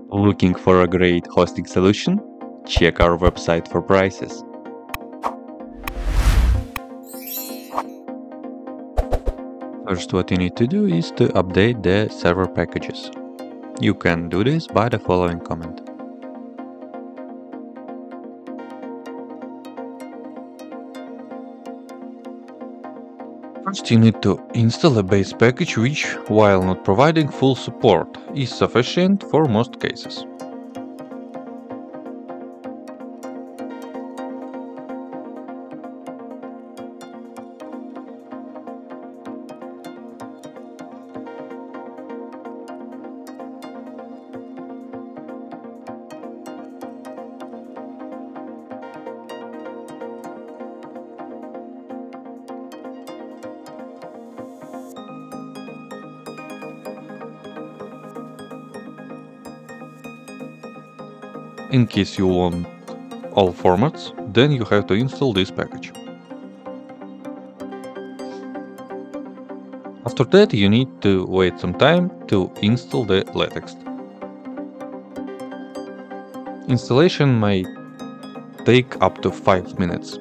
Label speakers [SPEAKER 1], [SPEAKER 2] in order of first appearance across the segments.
[SPEAKER 1] Looking for a great hosting solution? Check our website for prices. First, what you need to do is to update the server packages. You can do this by the following command. First, you need to install a base package which, while not providing full support, is sufficient for most cases. In case you want all formats, then you have to install this package. After that, you need to wait some time to install the LaTeX. Installation may take up to 5 minutes.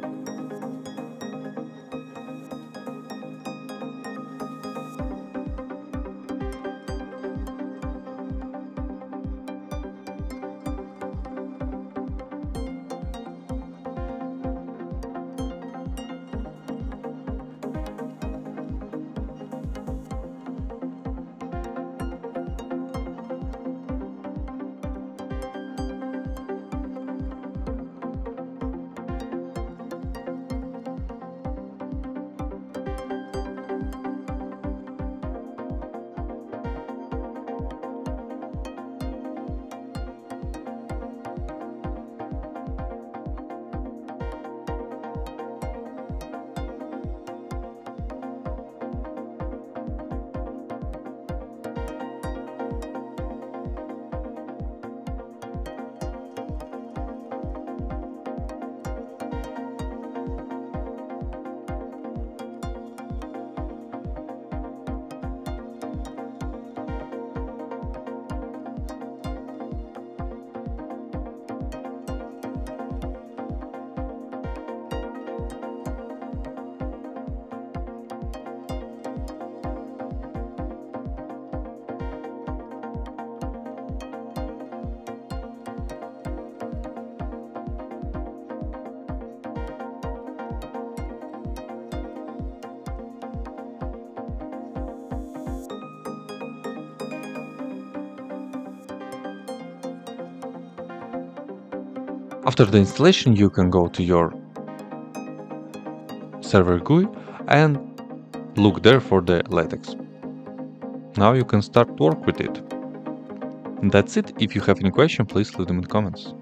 [SPEAKER 1] After the installation, you can go to your server GUI and look there for the LaTeX. Now you can start work with it. And that's it. If you have any question, please leave them in the comments.